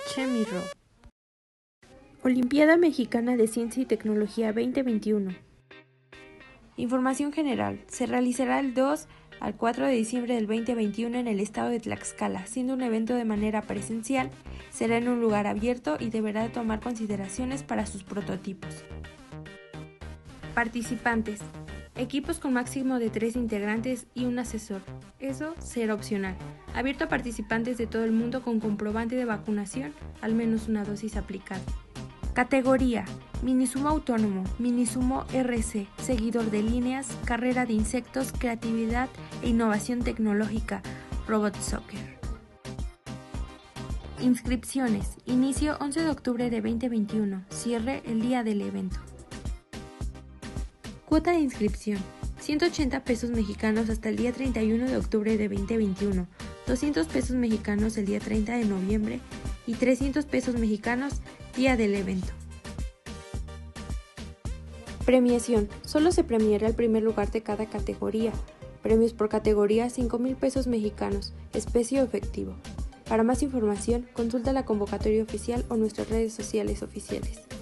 Chemiro. Olimpiada Mexicana de Ciencia y Tecnología 2021. Información general. Se realizará el 2 al 4 de diciembre del 2021 en el estado de Tlaxcala, siendo un evento de manera presencial, será en un lugar abierto y deberá tomar consideraciones para sus prototipos. Participantes. Equipos con máximo de 3 integrantes y un asesor. Eso será opcional. Abierto a participantes de todo el mundo con comprobante de vacunación, al menos una dosis aplicada. Categoría: Minisumo autónomo, Minisumo RC, seguidor de líneas, carrera de insectos, creatividad e innovación tecnológica, Robot Soccer. Inscripciones: inicio 11 de octubre de 2021, cierre el día del evento. Cuota de inscripción: 180 pesos mexicanos hasta el día 31 de octubre de 2021, 200 pesos mexicanos el día 30 de noviembre y 300 pesos mexicanos día del evento. Premiación: solo se premiará el primer lugar de cada categoría. Premios por categoría: 5,000 pesos mexicanos, especie o efectivo. Para más información, consulta la convocatoria oficial o nuestras redes sociales oficiales.